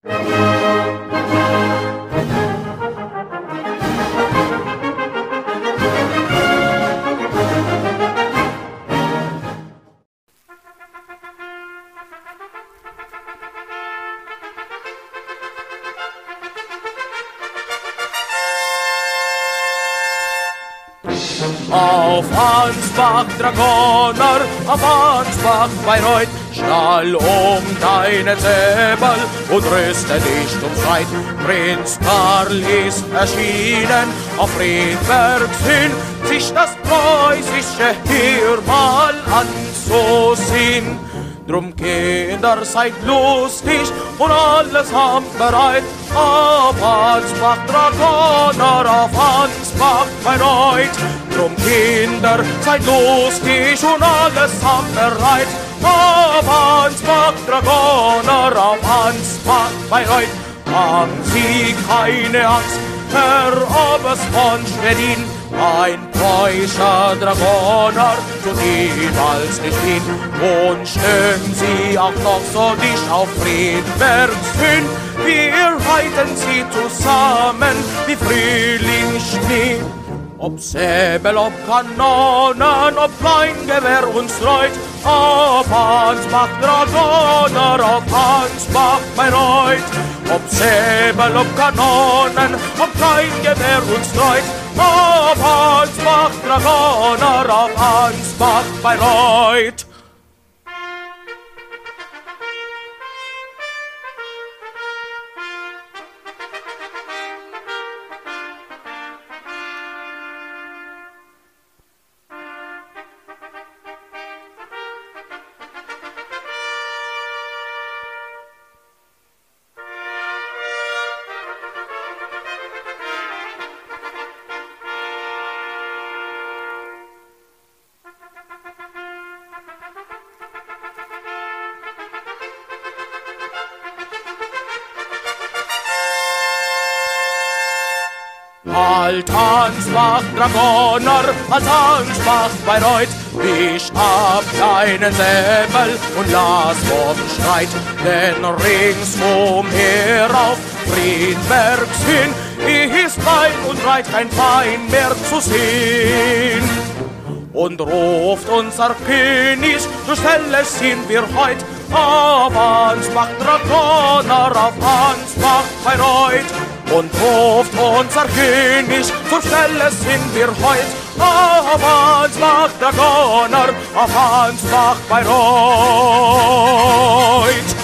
Auf Ansbach, Dragoner, auf Ansbach, Bayreuth, schnall deine Säbel und rüste dich zum Streit. Prinz Karl ist erschienen, auf Friedbergs hin, sich das Preußische hier mal anzusehen. Drum, Kinder, seid lustig und alles haben bereit. Auf Ansbach, Dragoner, auf Ansbach, Bayreuth. Drum, Kinder, seid lustig und alles haben bereit. Auf Ansbach, Dragoner, auf Ansbach, Bayreuth. Haben Sie keine Angst, Herr Oberst von Schwerin, ein preußischer Dragoner tut niemals nicht hin. Und stehen Sie auch noch so dicht auf Friedbergs hin, wir reiten Sie zusammen wie Frühlingsschnee. Ob Säbel, ob Kanonen, ob Kleingewehr uns reut, auf Ansbach, Dragoner, auf Ansbach, Bayreuth. Ob Säbel, ob Kanonen, ob Kleingewehr uns reut, auf Ansbach, Dragoner, auf Ansbach, Bayreuth. Halt Ansbach, Dragoner, halt Ansbach, Bayreuth, ich hab deinen Säbel und lass vom Streit, denn ringsumher auf Friedbergs hin ist weit und breit kein Feind mehr zu sehen. Und ruft unser König, so schnell sind wir heut, auf Ansbach, Dragoner, auf Ansbach, Bayreuth. Und ruft unser König, so schnell sind wir heut, auf Ansbach, Dragoner, auf Ansbach, Bayreuth.